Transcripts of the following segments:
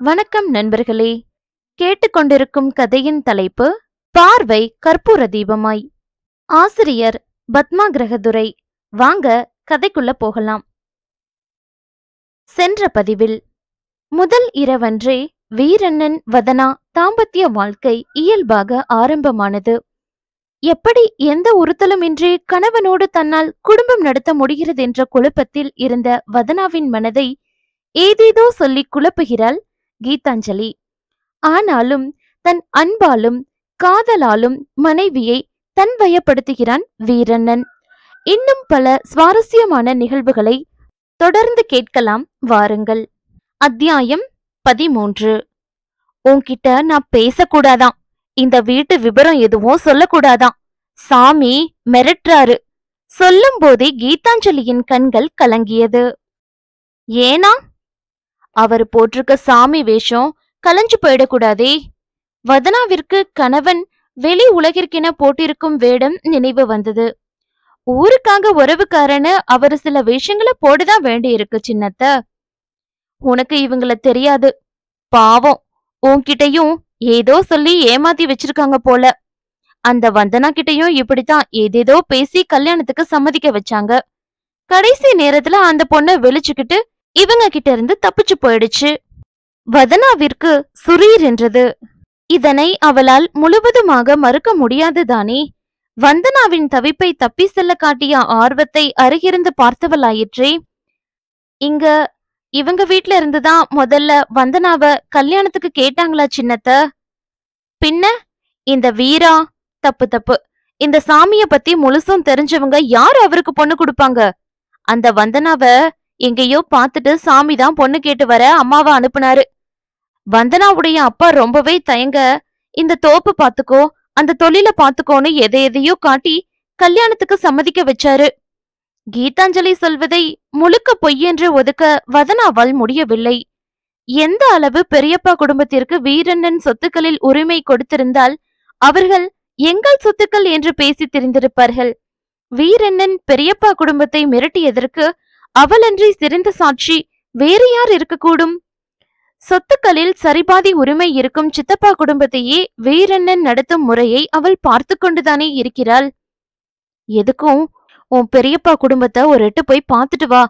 வணக்கம் நண்பர்களே. கேட்டுக்கொண்டிருக்கும் கதையின் தலைப்பு பார்வை கற்பூர தீபமாய். ஆசிரியர் பத்மா கிரகதுரை. வாங்க கதைக்குள்ள போகலாம். சென்ற பதிவில் முதல் இரவன்றே வீரண்ணன் வதனா தாம்பத்திய வாழ்க்கை இயல்பாக ஆரம்பமானது. எப்படி எந்த உறுத்தலுமின்றி கணவனோடு தன்னால் குடும்பம் நடத்த முடிகிறது என்ற குழப்பத்தில் இருந்த வதனாவின் மனதை ஏதேதோ சொல்லி குழப்புகிறாள் கீதாஞ்சலி. ஆனாலும் தன் அன்பாலும் காதலாலும் மனைவியை தன்வயப்படுத்துகிறான் வீரண்ணன். இன்னும் பல சுவாரஸ்யமான நிகழ்வுகளை தொடர்ந்து கேட்கலாம் வாருங்கள். அத்தியாயம் 13. உன்கிட்ட நான் பேசக்கூடாதாம், இந்த வீட்டு விபரம் எதுவும் சொல்லக்கூடாதாம், சாமி மிரட்டுறாரு. சொல்லும் போதே கீதாஞ்சலியின் கண்கள் கலங்கியது. ஏனா? அவர் போட்டிருக்க சாமி வேஷம் கலைஞ்சு போயிடக்கூடாதே. வதனாவிற்கு கணவன் வெளி உலகிற்கென போட்டிருக்கும் வேடம் நினைவு வந்தது. ஊருக்காக உறவுக்காரன்னு அவரு சில விஷயங்களை போட்டுதான் வேண்டி இருக்கு சின்னத்த. உனக்கு இவங்கள தெரியாது, பாவம். உன்கிட்டயும் ஏதோ சொல்லி ஏமாத்தி வச்சிருக்காங்க போல. அந்த வந்தனா கிட்டையும் இப்படித்தான் ஏதேதோ பேசி கல்யாணத்துக்கு சம்மதிக்க வச்சாங்க. கடைசி நேரத்துல அந்த பொண்ணை வெளிச்சுக்கிட்டு இவங்க கிட்ட இருந்து தப்பிச்சு போயிடுச்சு. வதனாவிற்கு சுரீர் என்றது. இதனை அவளால் முழுவதுமாக மறுக்க முடியாதுதானே. வந்தனாவின் தவிப்பை தப்பி செல்ல காட்டிய ஆர்வத்தை அருகிருந்து பார்த்தவளாயிற்றே. இங்க இவங்க வீட்ல இருந்துதான் முதல்ல வந்தனாவ கல்யாணத்துக்கு கேட்டாங்களா சின்னத்த? பின்ன இந்த வீரா தப்பு தப்பு. இந்த சாமிய பத்தி முழுசும் தெரிஞ்சவங்க யார் அவருக்கு பொண்ணு கொடுப்பாங்க? அந்த வந்தனாவ எங்கேயோ பார்த்துட்டு சாமிதான் பொண்ணு கேட்டு வர அம்மாவை அனுப்புனாரு. வந்தனாவுடைய அப்பா ரொம்பவே தயங்க, இந்த தோப்பு பாத்துக்கோ அந்த தொழில பாத்துக்கோன்னு எதையோ காட்டி கல்யாணத்துக்கு சம்மதிக்க வச்சாரு. கீதாஞ்சலி சொல்வதை முழுக்க பொய்யென்று ஒதுக்க வதனாவால் முடியவில்லை. எந்த அளவு பெரியப்பா குடும்பத்திற்கு வீரண்ணன் சொத்துக்களில் உரிமை கொடுத்திருந்தால் அவர்கள் எங்கள் சொத்துக்கள் என்று பேசி தெரிந்திருப்பார்கள். வீரண்ணன் பெரியப்பா குடும்பத்தை மிரட்டியதற்கு அவளன்றி சிறந்த சாட்சி வேறு யார் இருக்கக்கூடும்? சொத்துக்களில் சரிபாதி உரிமை இருக்கும் சித்தப்பா குடும்பத்தையே வீரண்ணன் நடத்தும் முறையை அவள் பார்த்து கொண்டுதானே இருக்கிறாள். எதுக்கும் உன் பெரியப்பா குடும்பத்தை ஒரு எட்டு போய் பார்த்துட்டு வா.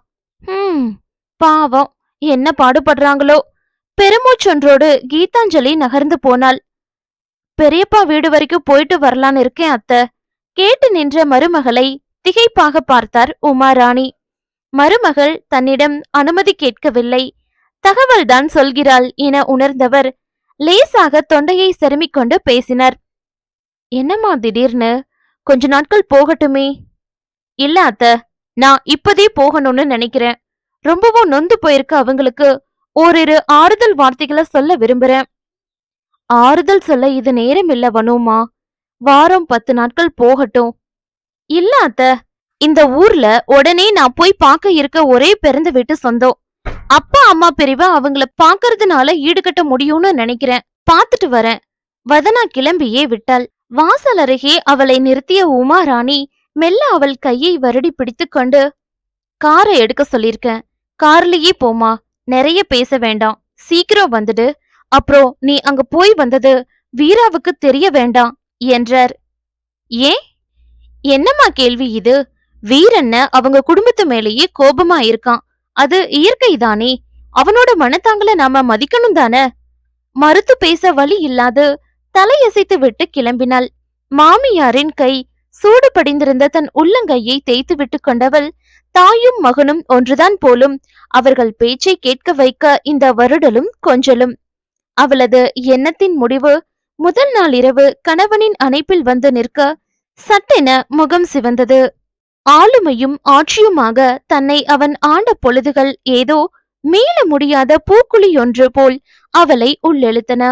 பாவம், என்ன பாடுபடுறாங்களோ. பெருமூச்சொன்றோடு கீதாஞ்சலி நகர்ந்து போனாள். பெரியப்பா வீடு வரைக்கும் போயிட்டு வரலான்னு இருக்கேன் அத்தை. கேட்டு நின்ற மருமகளை திகைப்பாக பார்த்தார் உமாராணி. மருமகள் தன்னிடம் அனுமதி கேட்கவில்லை, தகவல்தான் சொல்கிறாள் என உணர்ந்தவர் லேசாக தொண்டையை செருமிக் கொண்டு பேசினார். என்னம்மா திடீர்னு? கொஞ்ச நாட்கள் போகட்டுமே. இல்ல அத்த, நான் இப்பதே போகணும்னு நினைக்கிறேன். ரொம்பவும் நொந்து போயிருக்க அவங்களுக்கு ஓரிரு ஆறுதல் வார்த்தைகளை சொல்ல விரும்புறேன். ஆறுதல் சொல்ல இது நேரம் இல்ல வனுமா. வாரம் 10 நாட்கள் போகட்டும். இல்ல அத்த, இந்த ஊர்ல உடனே நான் போய் பார்க்க இருக்க ஒரே பிறந்த வீட்டு சொந்தம். அப்பா அம்மா பிரிவை அவங்கள பாக்கறதுனால ஈடுகட்ட முடியும்னு நினைக்கிறேன். பாத்துட்டு வரேன். வதனா கிளம்பியே விட்டாள். வாசல் அருகே அவளை நிறுத்திய உமாராணி மெல்ல அவள் கையை வருடி பிடித்து கொண்டு, காரை எடுக்க சொல்லிருக்கேன், கார்லயே போமா, நிறைய பேச வேண்டாம், சீக்கிரம் வந்துடு. அப்புறம் நீ அங்க போய் வந்தது வீராவுக்கு தெரிய வேண்டாம் என்றார். ஏன்? என்னம்மா கேள்வி இது? வீரண்ண அவங்க குடும்பத்து மேலேயே கோபமா இருக்கான், அது இயற்கைதானே. அவனோட மனத்தாங்கள நாம மதிக்கணும் தானே. மறுத்து பேச வழி இல்லாது தலையசைத்து விட்டு கிளம்பினாள். மாமியாரின் கை சூடு படிந்திருந்த தன் உள்ளங்கையை தேய்த்து விட்டு கொண்டவள், தாயும் மகனும் ஒன்றுதான் போலும், அவர்கள் பேச்சை கேட்க வைக்க இந்த வருடலும் கொஞ்சலும். அவளது எண்ணத்தின் முடிவு முதல் நாள் இரவு கணவனின் அணைப்பில் வந்து நிற்க சட்டென முகம் சிவந்தது. ஆளுமையும் ஆட்சியுமாக தன்னை அவன் ஆண்ட பொழுதுகள் ஏதோ மீள முடியாத பூக்குழியொன்று போல் அவளை உள்ளெழுத்தன.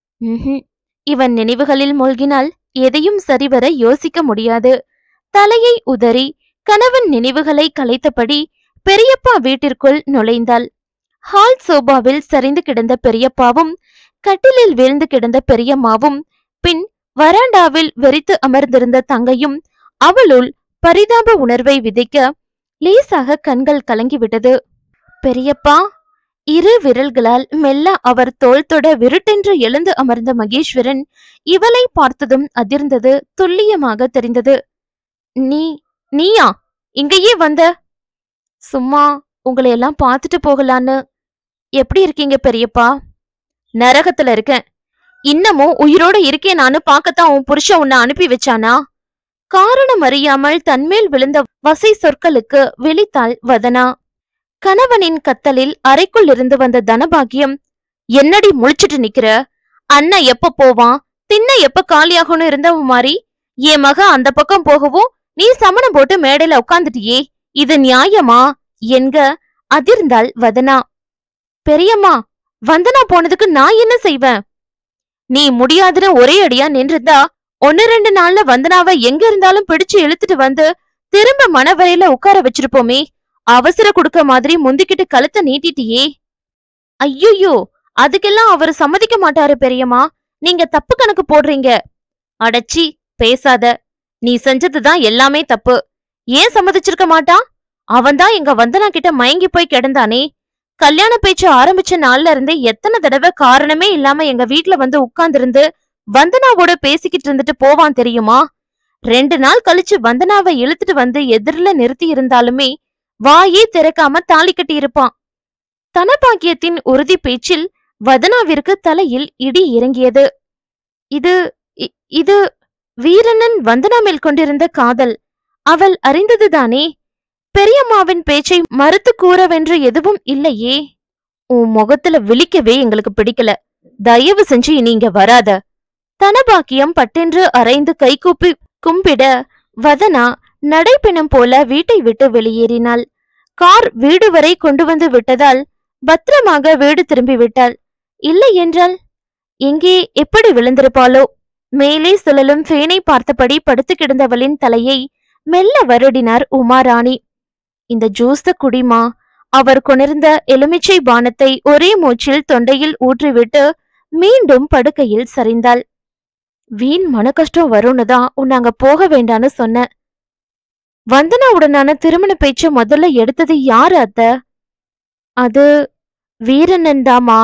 இவன் நினைவுகளில் மூழ்கினால் எதையும் சரிவர யோசிக்க முடியாது. தலையை உதறி கணவன் நினைவுகளை கலைத்தபடி பெரியப்பா வீட்டிற்குள் நுழைந்தாள். ஹால் சோபாவில் சரிந்து கிடந்த பெரியப்பாவும் கட்டிலில் வீழ்ந்து கிடந்த பெரியம்மாவும், பின் வராண்டாவில் வெறித்து அமர்ந்திருந்த தங்கையும் அவளுள் பரிதாப உணர்வை விதைக்க லேசாக கண்கள் கலங்கிவிட்டது. பெரியப்பா இரு விரல்களால் மெல்ல அவர் தோள் தொட விருட்டென்று எழுந்து அமர்ந்த மகேஸ்வரன் இவளை பார்த்ததும் அதிர்ந்தது துல்லியமாக தெரிந்தது. நீ நீயா இங்கேயே வந்த? சும்மா உங்களை எல்லாம் பார்த்துட்டு போகலான்னு. எப்படி இருக்கீங்க பெரியப்பா? நரகத்துல இருக்கேன். இன்னமும் உயிரோட இருக்கேன். நானு பார்க்கத்தான் உன் புருஷன் உன்னை அனுப்பி வச்சானா? காரணம் அறியாமல் தன்மேல் விழுந்த வசை சொற்களுக்கு விழித்தாள் வதனா. கணவனின் கத்தலில் அறைக்குள் இருந்து வந்த தனபாகியம், என்னடி முழிச்சிட்டு நிக்கிற? அண்ணன் எப்ப போவான், தின்ன எப்ப காலியாகும்னு இருந்தவ மாதிரி என் மக அந்த பக்கம் போகவும் நீ சமணம் போட்டு மேடையில உட்காந்துட்டியே, இது நியாயமா என்க அதிர்ந்தாள் வதனா. பெரியம்மா, வந்தனா போனதுக்கு நான் என்ன செய்வேன்? நீ முடியாதுன்னு ஒரே அடியா நின்றுதா 1-2 நாள்ல வந்தனாவை எங்க இருந்தாலும் பிடிச்சு இழுத்துட்டு வந்து திரும்ப மனவரையில உட்கார வச்சிருப்போமே. அவசர குடுக்க மாதிரி முந்திக்கிட்டு கழுத்தை நீட்டிட்டியே. ஐயோ, அதுக்கெல்லாம் அவரு சம்மதிக்க மாட்டாரு பெரியம்மா. நீங்க தப்பு கணக்கு போடுறீங்க. அடச்சி, பேசாத. நீ செஞ்சதுதான் எல்லாமே தப்பு. ஏன் சம்மதிச்சிருக்க மாட்டான்? அவன்தான் எங்க வந்தனா கிட்ட மயங்கி போய் கிடந்தானே. கல்யாண பேச்சு ஆரம்பிச்ச நாள்ல இருந்தே எத்தனை தடவை காரணமே இல்லாம எங்க வீட்டுல வந்து உட்கார்ந்திருந்து வந்தனாவோட பேசிக்கிட்டு இருந்துட்டு போவான் தெரியுமா? 2 நாள் கழிச்சு வந்தனாவை இழுத்துட்டு வந்து எதிரில நிறுத்தி இருந்தாலுமே வாயே திறக்காம தாலி கட்டி இருப்பான். தனபாக்கியத்தின் உறுதி பேச்சில் வதனாவிற்கு தலையில் இடி இறங்கியது. இது இது வீரண்ணன் வந்தனா மேல் கொண்டிருந்த காதல் அவள் அறிந்ததுதானே. பெரியம்மாவின் பேச்சை மறுத்து கூறவென்று எதுவும் இல்லையே. உன் முகத்துல விழிக்கவே எங்களுக்கு பிடிக்கல. தயவு செஞ்சு நீங்க வராத. தனபாக்கியம் பட்டென்று அரைந்து கைகூப்பி கும்பிட வதனா நடைபெணம் போல வீட்டை விட்டு வெளியேறினாள். கார் வீடு வரை கொண்டு வந்து விட்டதால் பத்திரமாக வீடு திரும்பி விட்டாள். இல்லை என்றால் எங்கே எப்படி விழுந்திருப்பாளோ? மேலே சுழலும் ஃபேனை பார்த்தபடி படுத்து கிடந்தவளின் தலையை மெல்ல வருடினார் உமாராணி. இந்த ஜூஸ குடிமா. அவர் கொணர்ந்த எலுமிச்சை பானத்தை ஒரே மூச்சில் தொண்டையில் ஊற்றிவிட்டு மீண்டும் படுக்கையில் சரிந்தாள். வீண் மன கஷ்டம் வரும்னு தான் உன்னை அங்க போக வேண்டான்னு சொன்ன. வந்தனாவுடனான திருமண பேச்ச முதல்ல எடுத்தது யாரு அத்த? அது வீரண்ணன் தாமா.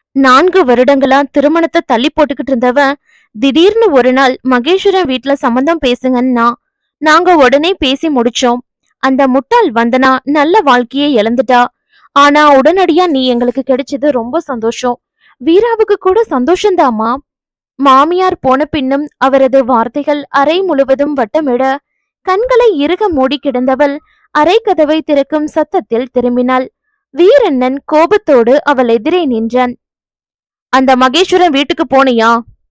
4 வருடங்களா திருமணத்தை தள்ளி போட்டுக்கிட்டு இருந்தவன் திடீர்னு ஒரு நாள் மகேஸ்வரன் வீட்டுல சம்மந்தம் பேசுங்கன்னா நாங்க உடனே பேசி முடிச்சோம். அந்த முட்டாள் வந்தனா நல்ல வாழ்க்கையை இழந்துட்டா. ஆனா உடனடியா நீ எங்களுக்கு கிடைச்சது ரொம்ப சந்தோஷம். வீராவுக்கு கூட சந்தோஷந்தாமா. மாமியார் போன பின்னும் அவரது வார்த்தைகள் அறை முழுவதும் வட்டமிட கண்களை இறுக மூடி கிடந்தவள் அறை கதவை திறக்கும் சத்தத்தில் திரும்பினாள். வீரண்ணன் கோபத்தோடு அவள் எதிரே நின்றான். அந்த மகேஸ்வரன் வீட்டுக்கு போனியா?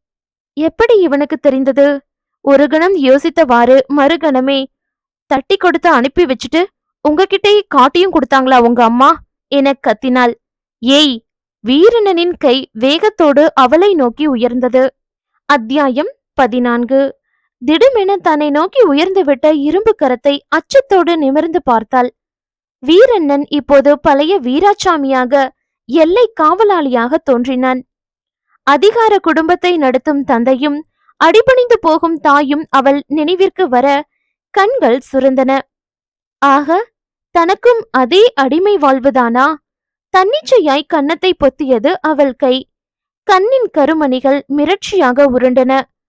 எப்படி இவனுக்கு தெரிந்தது? ஒரு கணம் யோசித்தவாறு மறுகணமே, தட்டி கொடுத்து அனுப்பி வச்சுட்டு உங்ககிட்டே காட்டியும் கொடுத்தாங்களா உங்க அம்மா என கத்தினாள். ஏய்! வீரண்ணனின் கை வேகத்தோடு அவளை நோக்கி உயர்ந்தது. அத்தியாயம் 14. திடுமென தன்னை நோக்கி உயர்ந்துவிட்ட இரும்பு கரத்தை அச்சத்தோடு நிமிர்ந்து பார்த்தாள். வீரண்ணன் இப்போது பழைய வீராசாமியாக எல்லை காவலாளியாக தோன்றினான். அதிகார குடும்பத்தை நடத்தும் தந்தையும் அடிபணிந்து போகும் தாயும் அவள் நினைவிற்கு வர கண்கள் சுரந்தன. ஆக, தனக்கும் அதே அடிமை வாழ்வுதானா? தன்னிச்சையாய் கன்னத்தை பொத்தியது அவள் கை. கண்ணின் கருமணிகள் மிரட்சியாக உருண்டன.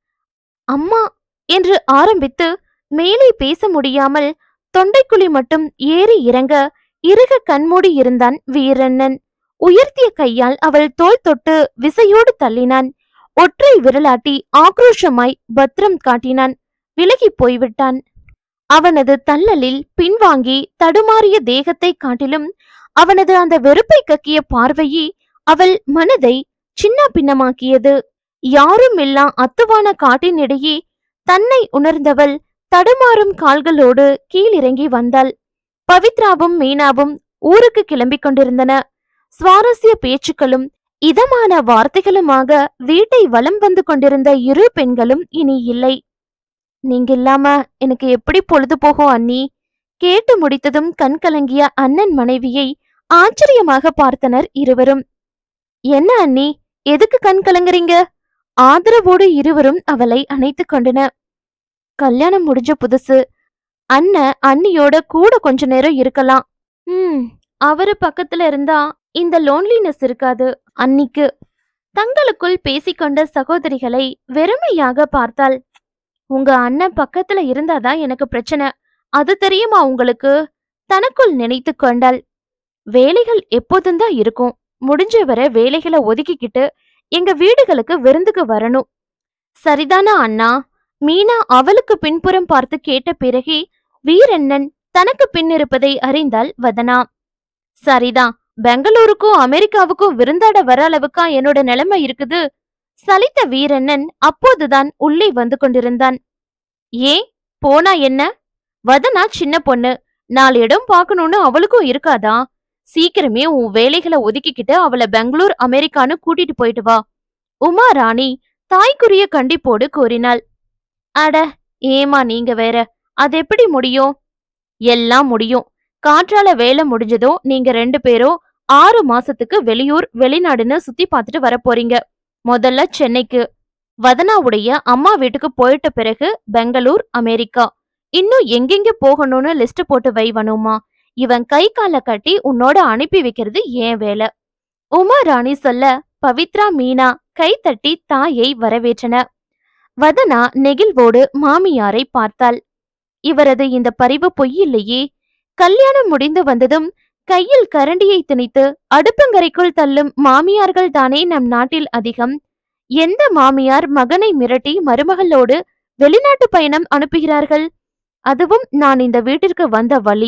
அம்மா என்று ஆரம்பித்து மேலே பேச முடியாமல் தொண்டைக்குழி மட்டும் ஏறி இறங்க இறுக கண்மூடி இருந்தான் வீரண்ணன். உயர்த்திய கையால் அவள் தோள் தொட்டு விசையோடு தள்ளினான். ஒற்றை விரலாட்டி ஆக்ரோஷமாய் பத்திரம் காட்டினான். விலகி போய்விட்டான். அவனது தள்ளலில் பின்வாங்கி தடுமாறிய தேகத்தை காட்டிலும் அவனது அந்த வெறுப்பை கக்கிய பார்வையே அவள் மனதை சின்ன பின்னமாக்கியது. யாரும் இல்லா அத்துவான காட்டினிடையே தன்னை உணர்ந்தவள் தடுமாறும் கால்களோடு கீழிறங்கி வந்தாள். பவித்ராவும் மீனாவும் ஊருக்கு கிளம்பிக் கொண்டிருந்தன. சுவாரஸ்ய பேச்சுக்களும் இதமான வார்த்தைகளுமாக வீட்டை வலம் வந்து கொண்டிருந்த இரு பெண்களும் இனி இல்லை. நீங்க இல்லாம எனக்கு எப்படி பொழுது போகும் அண்ணி? கேட்டு முடித்ததும் கண் கலங்கிய அண்ணன் மனைவியை ஆச்சரியமாக பார்த்தனர் இருவரும். என்ன அண்ணி, எதுக்கு கண் கலங்குறீங்க? ஆதரவோடு இருவரும் அவளை அணைத்து கொண்டன. கல்யாணம் முடிஞ்ச புதுசு. அண்ணன் அண்ணியோட கூட கொஞ்ச நேரம் இருக்கலாம். அவரு பக்கத்துல இருந்தா இந்த லோன்லினஸ் இருக்காது. அன்னிக்கு தங்களுக்குள் பேசிக்கொண்ட சகோதரிகளை வெறுமையாக பார்த்தாள். உங்க அண்ணன் பக்கத்துல இருந்தாதான் எனக்கு பிரச்சனை, அது தெரியுமா உங்களுக்கு? தனக்குள் நினைத்து கொண்டாள். வேலைகள் எப்போதும் தான் இருக்கும். முடிஞ்ச வரை வேலைகளை ஒதுக்கிக்கிட்டு எங்க வீடுகளுக்கு விருந்துக்கு வரணும். சரிதானா அண்ணா? மீனா அவளுக்கு பின்புறம் பார்த்து கேட்ட பிறகே வீரண்ணன் தனக்கு பின் இருப்பதை அறிந்தாள் வதனா. சரிதான், பெங்களூருக்கும் அமெரிக்காவுக்கும் விருந்தாட வர அளவுக்கா என்னோட நிலைமை இருக்குது? சலித்த வீரண்ணன் அப்போதுதான் உள்ளே வந்து கொண்டிருந்தான். ஏன் போனா என்ன? வதனா சின்ன பொண்ணு, 4 இடம் பார்க்கணும்னு அவளுக்கும் இருக்காதா? சீக்கிரமே உன் வேலைகளை ஒதுக்கிக்கிட்டு அவளை பெங்களூர் அமெரிக்கான்னு கூட்டிட்டு போயிட்டு வா. உமா ராணி தாய்க்குரிய கண்டிப்போடு கூறினாள். அட ஏமா நீங்க வேற, அது எப்படி முடியும்? எல்லாம் முடியும். காற்றால வேலை முடிஞ்சதும் நீங்க 2 பேரும் 6 மாசத்துக்கு வெளியூர் வெளிநாடுன்னு சுத்தி பார்த்துட்டு வர போறீங்க. முதல்ல சென்னைக்கு, வதனாவுடைய அம்மா வீட்டுக்கு போயிட்ட பிறகு பெங்களூர், அமெரிக்கா. இன்னும் எங்கெங்க போகணும்னு லிஸ்ட் போட்டு வைவனுமா. இவன் கை கால கட்டி உன்னோட அனுப்பி வைக்கிறது ஏன் வேலை. உமா ராணி சொல்ல பவித்ரா மீனா கை தட்டி தாயை வரவேற்றன. வதனா நெகிழ்வோடு மாமியாரை பார்த்தாள். இவரது இந்த பரிவு பொய்யில்லையே. கல்யாணம் முடிந்து வந்ததும் கையில் கரண்டியை திணித்து அடுப்பங்கரைக்குள் தள்ளும் மாமியார்கள் தானே நம் நாட்டில் அதிகம். எந்த மாமியார் மகனை மிரட்டி மருமகளோடு வெளிநாட்டு பயணம் அனுப்புகிறார்கள்? அதுவும் நான் இந்த வீட்டிற்கு வந்த வழி.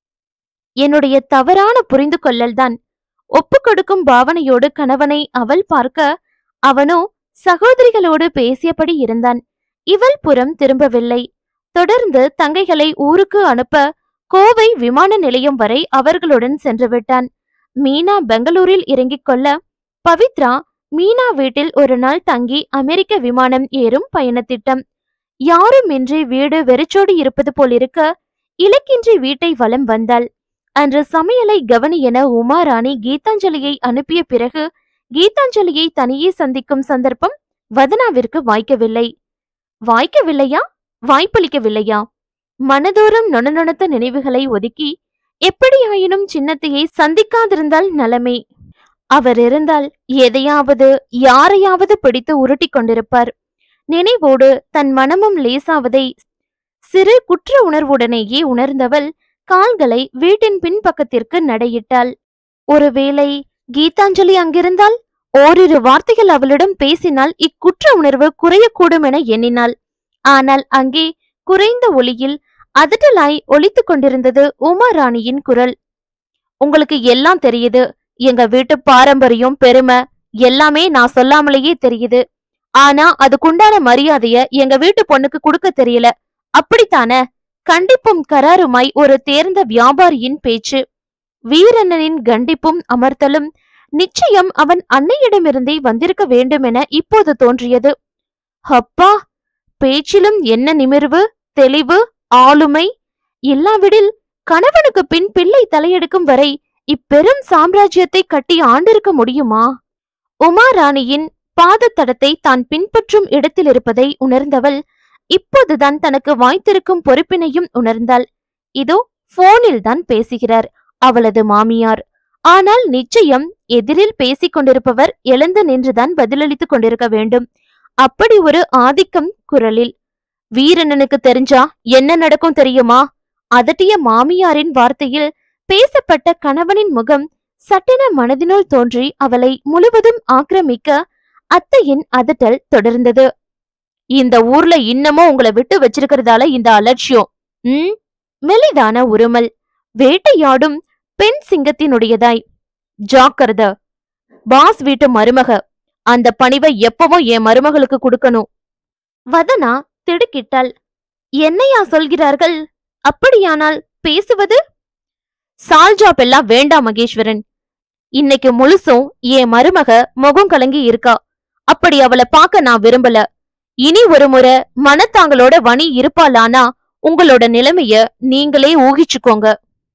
என்னுடைய தவறான புரிந்து கொள்ளல்தான். ஒப்பு கொடுக்கும் பாவனையோடு கணவனை அவள் பார்க்க அவனோ சகோதரிகளோடு பேசியபடி இருந்தான். இவள் புறம் திரும்பவில்லை. தொடர்ந்து தங்கைகளை ஊருக்கு அனுப்ப கோவை விமான நிலையம் வரை அவர்களுடன் சென்று விட்டான். மீனா பெங்களூரில் இறங்கிக் கொள்ள பவித்ரா மீனா வீட்டில் ஒரு நாள் தங்கி அமெரிக்க விமானம் ஏறும் பயணத்திட்டம். யாருமின்றி வீடு வெறிச்சோடி இருப்பது போலிருக்க இலக்கின்றி வீட்டை வலம் வந்தாள். அன்று சமையலை கவனி என உமா ராணி கீதாஞ்சலியை அனுப்பிய பிறகு கீதாஞ்சலியை தனியே சந்திக்கும் சந்தர்ப்பம் வதனாவிற்கு வாய்க்கவில்லை. வாய்க்கவில்லையா? வாய்ப்பளிக்கவில்லையா? மனதோறும் நொணநொணத்த நினைவுகளை ஒதுக்கி எப்படியாயினும் சின்னத்தையை சந்திக்காதிருந்தால் நலமே. அவர் இருந்தால் எதையாவது யாரையாவது பிடித்து உருட்டி கொண்டிருப்பார். நினைவோடு தன் மனமும் லேசாவதை சிறு குற்ற உணர்வுடனேயே உணர்ந்தவள் கால்களை வீட்டின் பின்பக்கத்திற்கு நடையிட்டாள். ஒருவேளை கீதாஞ்சலி அங்கிருந்தால் ஓரிரு வார்த்தைகள் அவளிடம் பேசினால் இக்குற்ற உணர்வு குறையக்கூடும் என எண்ணினாள். ஆனால் அங்கே குறைந்த ஒளியில் அதட்டலாய் ஒலித்துக் கொண்டிருந்தது உமா ராணியின் குரல். உங்களுக்கு எல்லாம் தெரியுது. எங்க வீட்டு பாரம்பரியம் பெருமை எல்லாமே நான் சொல்லாமலேயே தெரியுது. ஆனா அதுக்குண்டான மரியாதைய எங்க வீட்டு பொண்ணுக்கு கொடுக்க தெரியல, அப்படித்தானே? கண்டிப்பும் கராருமாய் ஒரு தேர்ந்த வியாபாரியின் பேச்சு. வீரண்ணனின் கண்டிப்பும் அமர்த்தலும் நிச்சயம் அவன் அன்னையிடமிருந்தே வந்திருக்க வேண்டும் என இப்போது தோன்றியது. அப்பா, பேச்சிலும் என்ன நிமிர்வு, தெளிவு, ஆளுமை! இல்லாவிடில் கணவனுக்கு பின் பிள்ளை தலையெடுக்கும் வரை இப்பெரும் சாம்ராஜ்யத்தை கட்டி ஆண்டிருக்க முடியுமா? உமா ராணியின் பாதத்தடத்தை தான் பின்பற்றும் இடத்தில் இருப்பதை உணர்ந்தவள் இப்போதுதான் தனக்கு வாய்த்திருக்கும் பொறுப்பினையும் உணர்ந்தாள். இதோ போனில் தான் பேசுகிறார் அவளது மாமியார். ஆனால் நிச்சயம் எதிரில் பேசிக் கொண்டிருப்பவர் எழுந்து நின்றுதான் பதிலளித்துக் கொண்டிருக்க வேண்டும். அப்படி ஒரு ஆதிக்கம் குரலில். வீரண்ணனுக்கு தெரிஞ்சா என்ன நடக்கும் தெரியுமா? அதட்டிய மாமியாரின் வார்த்தையில் பேசப்பட்ட கணவனின் முகம் சட்டென மனதினுள் தோன்றி அவளை முழுவதும் ஆக்கிரமிக்க அத்தையின் அதட்டல் தொடர்ந்தது. இந்த ஊர்ல இன்னமும் உங்களை விட்டு வச்சிருக்கிறதால இந்த அலட்சியம். மெலிதான உருமல் வேட்டையாடும் பெண் சிங்கத்தினுடையதாய். ஜாக்கிரத, பாஸ் வீட்டு மருமக. அந்த பணிவை எப்பவும் என் மருமகளுக்கு கொடுக்கணும். வதனா திடுக்கிட்டாள். என்னையா சொல்கிறார்கள்? அப்படியானால் பேசுவது? சால்ஜாப் எல்லாம் வேண்டாம் மகேஸ்வரன். இன்னைக்கு முழுசும் என் மருமக முகம் கலங்கி இருக்கா. அப்படி அவளை பார்க்க நான் விரும்பல. இனி ஒரு முறை மனத்தாங்களோட வணி இருப்பாளானா உங்களோட நிலைமைய நீங்களே ஊகிச்சுக்கோங்க.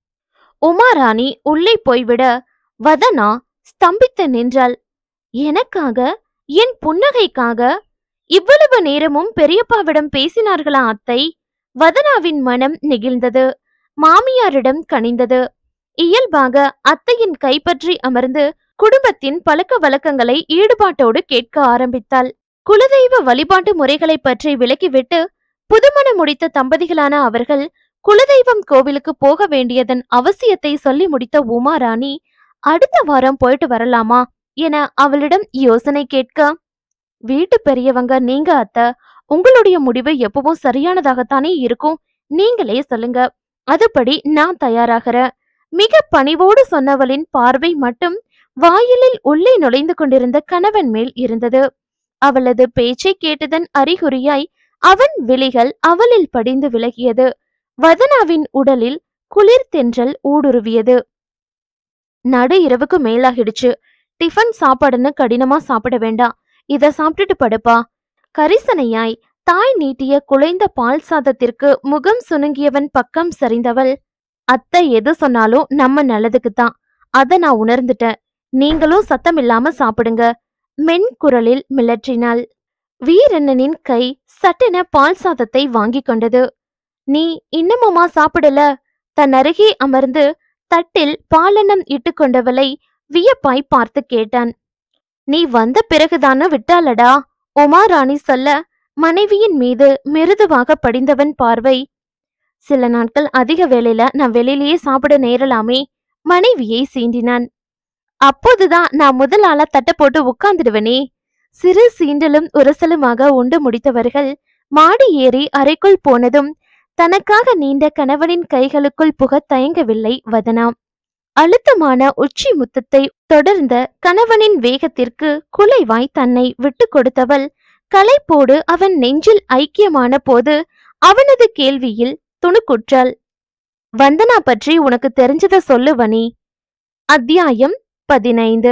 உமாராணி உள்ளே போய்விட வதனா ஸ்தம்பித்து நின்றாள். எனக்காக, என் புன்னகைக்காக இவ்வளவு நேரமும் பெரியப்பாவிடம் பேசினார்களா அத்தை? வதனாவின் மனம் நெகிழ்ந்தது. மாமியாரிடம் கனிந்தது. இயல்பாக அத்தையின் கைப்பற்றி அமர்ந்து குடும்பத்தின் பழக்க வழக்கங்களை ஈடுபாட்டோடு கேட்க ஆரம்பித்தாள். குலதெய்வ வழிபாட்டு முறைகளை பற்றி விலக்கிவிட்டு புதுமணம் முடித்த தம்பதிகளான அவர்கள் குலதெய்வம் கோவிலுக்கு போக வேண்டியதன் அவசியத்தை சொல்லி முடித்த உமாராணி, அடுத்த வாரம் போயிட்டு வரலாமா என அவளிடம் யோசனை கேட்க, வீட்டு பெரியவங்க நீங்க அத்தை, உங்களுடைய முடிவு எப்பவும் சரியானதாகத்தானே இருக்கும், நீங்களே சொல்லுங்க, அதுபடி நான் தயாராகிறேன். மிக பணிவோடு சொன்னவளின் பார்வை மட்டும் வாயிலில் உள்ளே நுழைந்து கொண்டிருந்த கணவன் மேல் இருந்தது. அவளது பேச்சை கேட்டதன் அறிகுறியாய் அவன் விழிகள் அவளில் படிந்து விலகியது. வதனாவின் உடலில் குளிர் தென்றல் ஊடுருவியது. நடு இரவுக்கு மேலாகிடுச்சு. டிஃபன் சாப்பாடுன்னு கடினமா சாப்பிட வேண்டாம், இத சாப்பிட்டுட்டு படுப்பா. கரிசனையாய் தாய் நீட்டிய குலைந்த பால் சாதத்திற்கு முகம் சுணுங்கியவன் பக்கம் சரிந்தவள், அத்தை எது சொன்னாலும் நம்ம நல்லதுக்குத்தான், அத நான் உணர்ந்துட்டேன், நீங்களும் சத்தமில்லாம சாப்பிடுங்க, மென் குரலில் மிளற்றினாள். வீரண்ணனின் கை சட்டென பால் சாதத்தை வாங்கி கொண்டது. நீ இன்னமுமா சாப்பிடல? தன் அருகே அமர்ந்து தட்டில் பாலெண்ணம் இட்டு கொண்டவளை வியப்பாய் பார்த்து கேட்டான். நீ வந்த பிறகுதானே விட்டாளடா, உமாராணி சொல்ல மனைவியின் மீது மிருதுவாக படிந்தவன் பார்வை. சில நாட்கள் அதிக வேளையில நான் வெளியிலேயே சாப்பிட நேரலாமே, மனைவியை சீண்டினான். அப்போதுதான் நான் முதல் ஆளா தட்டை போட்டு உட்கார்ந்துடுவனே. சிறு சீண்டலும் உரசலுமாக உண்டு முடித்தவர்கள் மாடி ஏறி அறைக்குள் போனதும் தனக்காக நீண்ட கணவனின் கைகளுக்குள் புக தயங்கவில்லை வதனா. அழுத்தமான உச்சி முத்தத்தை தொடர்ந்த கணவனின் வேகத்திற்கு குலைவாய் தன்னை விட்டு கொடுத்தவள் களைப்போடு அவன் நெஞ்சில் ஐக்கியமான போது அவனது கேள்வியில் துணுக்குற்றாள். வந்தனா பற்றி உனக்கு தெரிஞ்சத சொல்லுவனி. அத்தியாயம் 15.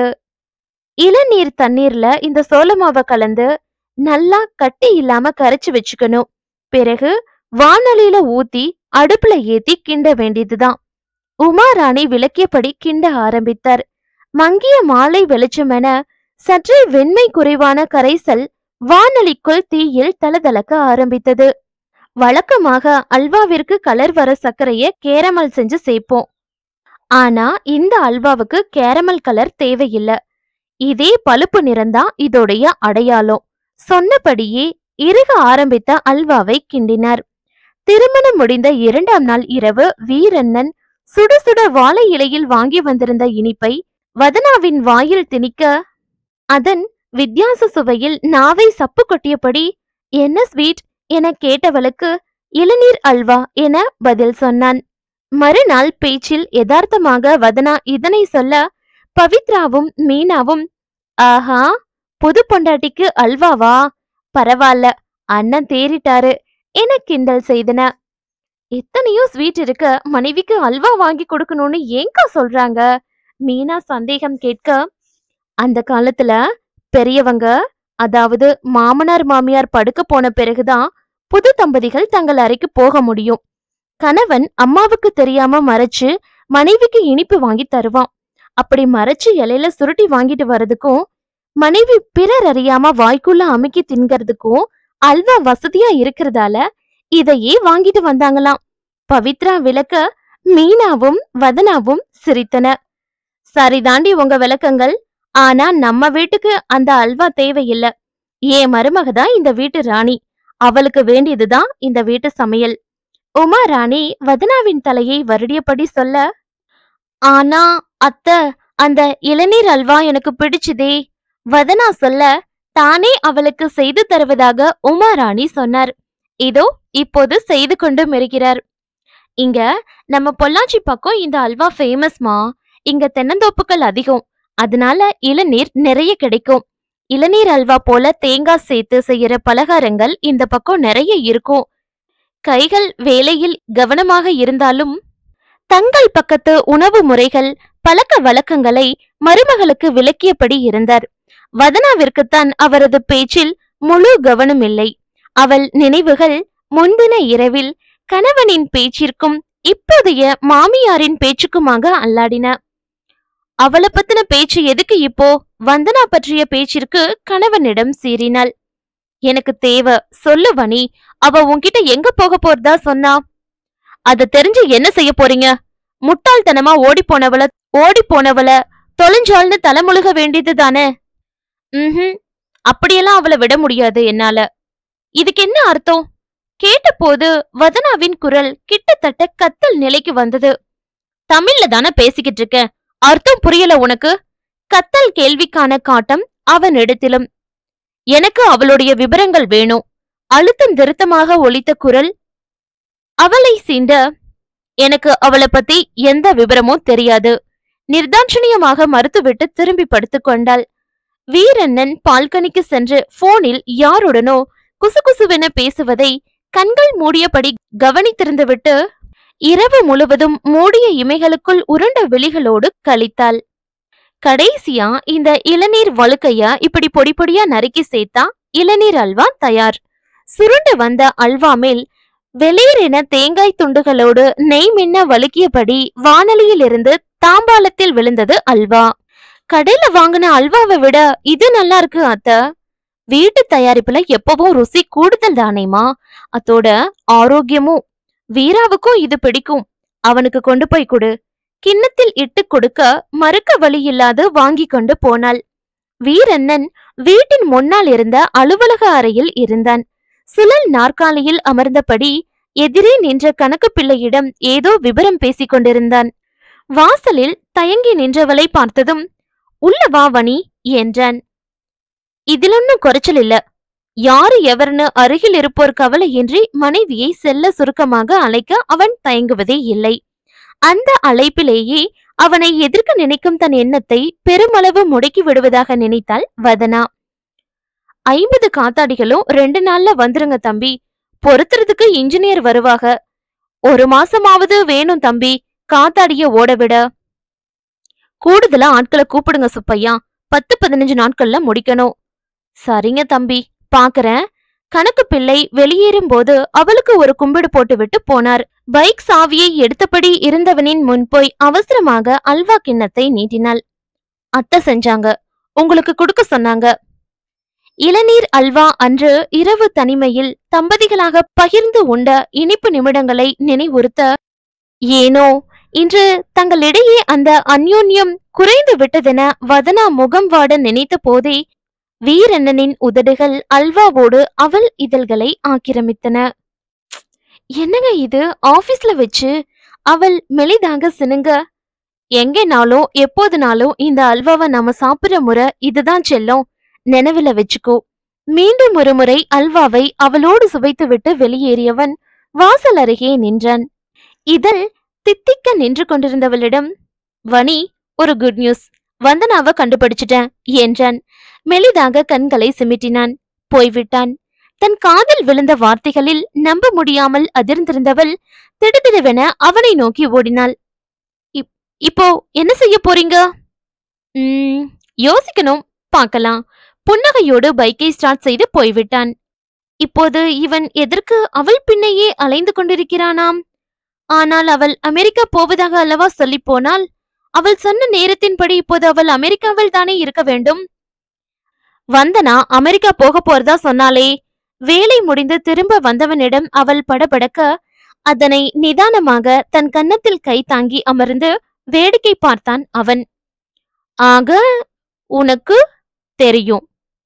இளநீர் தண்ணீர்ல இந்த சோளமாவை கலந்து நல்லா கட்டி இல்லாம கரைச்சு வச்சுக்கணும். பிறகு வானலியில ஊத்தி அடுப்புல ஏத்தி கிண்ட வேண்டியதுதான். உமாராணி விளக்கியபடி கிண்ட ஆரம்பித்தார். மங்கிய மாலை வெளிச்சமென சற்றே வெண்மை குறைவான கரைசல் வானலிக்குள் தீயில் தளதளக்க ஆரம்பித்தது. வழக்கமாக அல்வாவிற்கு கலர் வர சர்க்கரைய கேரமல் செஞ்சு சேர்ப்போம். ஆனா இந்த அல்வாவுக்கு கேரமல் கலர் தேவையில்லை. இதே பழுப்பு நிறம்தான் இதோடைய அடையாளம். சொன்னபடியே இறுக ஆரம்பித்த அல்வாவை கிண்டினார். திருமணம் முடிந்த 2ஆம் நாள் இரவு வீரண்ணன் சுட சுட வாழை இலையில் வாங்கி வந்திருந்த இனிப்பை வதனாவின் வாயில் திணிக்க, அதன் வித்தியாச சுவையில் நாவை சப்பு கொட்டியபடி என்ன ஸ்வீட் என கேட்டவளுக்கு இளநீர் அல்வா என பதில் சொன்னான். மறுநாள் பேச்சில் யதார்த்தமாக வதனா இதனை சொல்ல பவித்ராவும் மீனாவும், ஆஹா, புது பொண்டாட்டிக்கு அல்வாவா, பரவாயில்ல, அண்ணன் தேறிட்டாரு என கிண்டல் செய்தன. எத்தனையோ ஸ்வீட் இருக்க மனைவிக்கு அல்வா வாங்கி கொடுக்கணும்னு ஏங்கா சொல்றாங்க? மீனா சந்தேகம் கேட்க, அந்த காலத்துல பெரியவங்க, அதாவது மாமனார் மாமியார் படுக்க போன பிறகுதான் புது தம்பதிகள் தங்கள் அறைக்கு போக முடியும். கணவன் அம்மாவுக்கு தெரியாம மறைச்சு மனைவிக்கு இனிப்பு வாங்கி தருவான். அப்படி மறைச்சு இலையில சுருட்டி வாங்கிட்டு வர்றதுக்கும் மனைவி பிறர் அறியாம வாய்க்குள்ள அமுக்கி தின்கிறதுக்கும் அல்வா வசதியா இருக்கிறதால இதையே வாங்கிட்டு வந்தாங்களாம். பவித்ரா விளக்க மீனாவும் வதனாவும் சிரித்தன. சரிதாண்டி உங்க விளக்கங்கள், ஆனா நம்ம வீட்டுக்கு அந்த அல்வா தேவையில்லை. ஏன் மருமகதான் இந்த வீட்டு ராணி, அவளுக்கு வேண்டியதுதான் இந்த வீட்டு சமையல். உமாராணி வதனாவின் தலையை வருடியபடி சொல்ல, ஆனா அத்தை, அந்த இளநீர் அல்வா எனக்கு பிடிச்சுதே. வதனா சொல்ல தானே அவளுக்கு செய்து தருவதாக உமாராணி சொன்னார். இதோ இப்போது செய்து கொண்டு இருக்கிறார். இங்க நம்ம பொள்ளாச்சி பக்கம் இந்த அல்வா ஃபேமஸ்மா. இங்க தென்னந்தோப்புகள் அதிகம், அதனால இளநீர் நிறைய கிடைக்கும். இளநீர் அல்வா போல தேங்காய் சேர்த்து செய்யற பலகாரங்கள் இந்த பக்கம் நிறைய இருக்கும். கைகள் வேலையில் கவனமாக இருந்தாலும் தங்கள் பக்கத்து உணவு முறைகள் பழக்க வழக்கங்களை மருமகளுக்கு விளக்கியபடி இருந்தார். வதனாவிற்குத்தான் அவரது பேச்சில் முழு கவனம் இல்லை. அவள் நினைவுகள் முன்தின இரவில் கணவனின் பேச்சிற்கும் இப்போதைய மாமியாரின் பேச்சுக்குமாக அல்லாடின. அவளை பத்தின பேச்சு எதுக்கு இப்போ? வந்தனா பற்றிய பேச்சிற்கு கணவனிடம் சீறினாள். எனக்கு தேவை, சொல்லு வனி, அவ உன்கிட்ட எங்க போக போறதா சொன்னா? அத தெரிஞ்சு என்ன செய்ய போறீங்க? முட்டாள்தனமா ஓடி போனவள தொலைஞ்சாள்னு தலைமுழுக வேண்டியது தானே? அப்படியெல்லாம் அவளை விட முடியாது என்னால. இதுக்கு என்ன அர்த்தம்? கேட்டபோது வதனாவின் குரல் கிட்டத்தட்ட கத்தல் நிலைக்கு வந்தது. தமிழ்ல தானே பேசிக்கிட்டு இருக்க, அர்த்தம் புரியல உனக்கு? கத்தல் கேள்விக்கான காட்டம் அவனிடத்திலும். எனக்கு அவளுடைய விபரங்கள் வேணும். அழுத்தம் திருத்தமாக ஒலித்த குரல் அவளை சீண்ட. எனக்கு அவளை பத்தி எந்த விபரமும் தெரியாது. நிர்தாட்சணியமாக மறுத்துவிட்டு திரும்பி படுத்துக் கொண்டாள். வீரண்ணன் பால்கனிக்கு சென்று போனில் யாருடனோ குசுகுசுவென பேசுவதை கண்கள் மூடியபடி கவனித்திருந்துவிட்டு இரவு முழுவதும் மூடிய இமைகளுக்குள் உருண்ட விழிகளோடு கழித்தாள். கடைசியா இந்த இளநீர் வழுக்கையா இப்படி பொடி பொடியா நறுக்கி சேர்த்தா இளநீர் அல்வா தயார். சுருண்டு வந்த அல்வா மேல் வெளியேறின தேங்காய் துண்டுகளோடு நெய் மின்ன வழுக்கியபடி வானலியில் இருந்து தாம்பாளத்தில் விழுந்தது அல்வா. கடையில வாங்கின அல்வாவை விட இது நல்லா இருக்கு அத்த. வீட்டு தயாரிப்புல எப்பவும் ருசி கூடுதல் தானேமா, அதோட ஆரோக்கியமும். வீராவுக்கும் இது பிடிக்கும். அவனுக்கு கொண்டு போய் கொடு. கிண்ணத்தில் இட்டு கொடுக்க மறுக்க வழி இல்லாது வாங்கி கொண்டு போனாள். வீரண்ணன் வீட்டின் முன்னால் இருந்த அலுவலக அறையில் இருந்தான். சுழல் நாற்காலியில் அமர்ந்தபடி எதிரே நின்ற கணக்கு பிள்ளையிடம் ஏதோ விபரம் பேசிக் கொண்டிருந்தான். வாசலில் தயங்கி நின்றவளை பார்த்ததும் உள்ள வா வனி என்றான். இதிலொன்னும் குறைச்சல் இல்ல. யாரு எவர்னு அருகில் இருப்போர் கவலையின்றி மனைவியை செல்ல சுருக்கமாக அழைக்க அவன் தயங்குவதே இல்லை. அந்த அழைப்பிலேயே அவனை எதிர்க்க நினைக்கும் தன் எண்ணத்தை பெருமளவு முடக்கி விடுவதாக நினைத்தாள் வதனா. 50 காத்தாடிகளும் 2 நாள்ல வந்துருங்க தம்பி. பொறுத்துறதுக்கு இன்ஜினியர் வருவாக. 1 மாசமாவது வேணும் தம்பி காத்தாடிய ஓட விட. கூடுதலா ஆட்களை கூப்பிடுங்க சுப்பையா. 10-15 நாட்கள்ல முடிக்கணும். சரிங்க தம்பி, பாக்குறேன். கணக்கு பிள்ளை வெளியேறும் போது அவளுக்கு ஒரு கும்பிடு போட்டு விட்டு போனார். பைக் சாவியை எடுத்தபடி இருந்தவனின் முன் போய் அவசரமாக அல்வா கிண்ணத்தை நீட்டினாள். அத்தை செஞ்சாங்க, உங்களுக்கு கொடுக்க சொன்னாங்க. இளநீர் அல்வா அன்று இரவு தனிமையில் தம்பதிகளாக பகிர்ந்து உண்ட இனிப்பு நிமிடங்களை நினைவுறுத்த, ஏனோ இன்று தங்களிடையே அந்த அந்யோன்யம் குறைந்து விட்டதென வதனா முகம் வாட நினைத்த போதே வீரண்ணனின் உதடுகள் அல்வாவோடு அவள் இதழ்களை ஆக்கிரமித்தன. என்னங்க இது, ஆபீஸ்ல வச்சு? அவள் மெலிதாக சினுங்க. எங்கேனாலும் எப்போதுனாலும் இந்த அல்வாவை நாம சாப்பிடுற முறை இதுதான் செல்லும், நினைவுல வச்சுக்கோ. மீண்டும் ஒரு முறை அல்வாவை அவளோடு சுவைத்துவிட்டு வெளியேறியவன் வாசல் அருகே நின்றான். இதழ் தித்திக்க நின்று கொண்டிருந்தவளிடம், வனி, ஒரு குட் நியூஸ், வந்தனாவை கண்டுபிடிச்சிட்டேன் என்றான். மெலிதாக கண்களை சிமிட்டினான். போய்விட்டான். தன் காதில் விழுந்த வார்த்தைகளில் நம்ப முடியாமல் அதிர்ந்திருந்தவள் திடுதிடுவென அவனை நோக்கி ஓடினாள். இப்போ என்ன செய்ய போறீங்க? யோசிக்கணும், பார்க்கலாம். புன்னகையோடு பைக்கை ஸ்டார்ட் செய்து போய்விட்டான். இப்போது இவன் எதற்கு அவள் பின்னையே அலைந்து கொண்டிருக்கிறானாம்? ஆனால் அவள் அமெரிக்கா போவதாக அல்லவா சொல்லி போனால், அவள் சொன்ன நேரத்தின்படி இப்போது அவள் அமெரிக்காவில் தானே இருக்க வேண்டும். வந்தனா அமெரிக்கா போக போறதா சொன்னாலே. வேலை முடிந்து திரும்ப வந்தவனிடம் அவள் படபடக்க, அதனை நிதானமாக தன் கன்னத்தில் கை தாங்கி அமர்ந்து வேடிக்கை பார்த்தான் அவன். ஆக உனக்கு தெரியும்?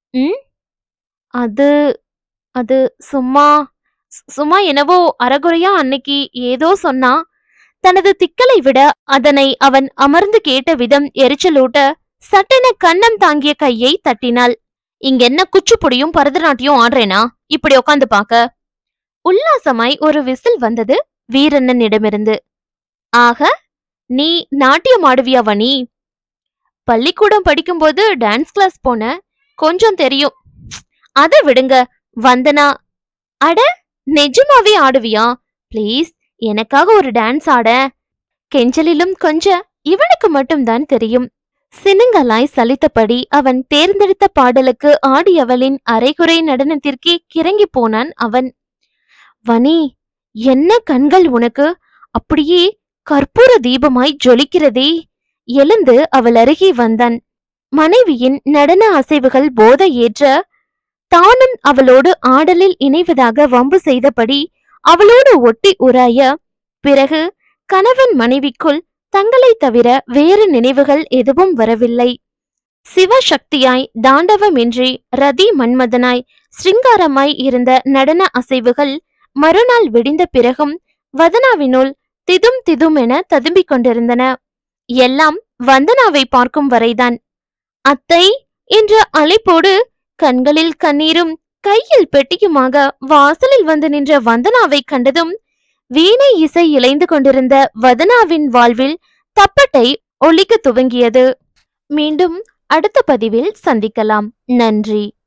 அது அது சும்மா சும்மா என்னவோ அறகுறையா அன்னைக்கு ஏதோ சொன்னா. தனது திக்கலை விட அதனை அவன் அமர்ந்து கேட்ட விதம் எரிச்சலூட்ட சட்டென கன்னம் தாங்கிய கையை தட்டினாள். இங்க என்ன குச்சிப்புடியும் பரதநாட்டியம் ஆடுறேனா இப்படி உட்காந்து பாக்க? உல்லாசமாய் ஒரு விசில் வந்தது வீரண்ணனிடமிருந்து. ஆக நீ நாட்டியம் ஆடுவியா வனி? பள்ளிக்கூடம் படிக்கும்போது டான்ஸ் கிளாஸ் போன, கொஞ்சம் தெரியும். அத விடுங்க வந்தனா. அட, நிஜமாவே ஆடுவியா? பிளீஸ் எனக்காக ஒரு டான்ஸ் ஆட. கெஞ்சலிலும் கொஞ்சம் இவனுக்கு மட்டும்தான் தெரியும். சினுங்கலாய் சலித்தபடி அவன் தேர்ந்தெடுத்த பாடலுக்கு ஆடியவளின் அரைகுறை நடனத்திற்கே கிறங்கி போனான் அவன். வனி, என்ன கண்கள் உனக்கு! அப்படியே கற்பூர தீபமாய் ஜொலிக்கிறதே. எழுந்து அவள் அருகே வந்தான். மனைவியின் நடன அசைவுகள் போதை ஏற்ற தானும் அவளோடு ஆடலில் இணைவதாக வம்பு செய்தபடி அவளோடு ஒட்டி உராய, பிறகு கணவன் மனைவிக்குள் தங்களை தவிர வேறு நினைவுகள் எதுவும் வரவில்லை. சிவசக்தியாய் தாண்டவமின்றி ரதி மன்மதனாய் சிருங்காரமாய் இருந்த நடன அசைவுகள் மறுநாள் விடிந்த பிறகும் வதனாவினுள் திதும் திதும் என ததும்பிக் கொண்டிருந்தன. எல்லாம் வந்தனாவை பார்க்கும் வரைதான். அத்தை என்ற அழைப்போடு கண்களில் கண்ணீரும் கையில் பெட்டியுமாக வாசலில் வந்து நின்ற வந்தனாவை கண்டதும் வீணை இசை இழைந்து கொண்டிருந்த வதனாவின் வாழ்வில் தப்பட்டை ஒலிக்க துவங்கியது. மீண்டும் அடுத்த பதிவில் சந்திக்கலாம். நன்றி.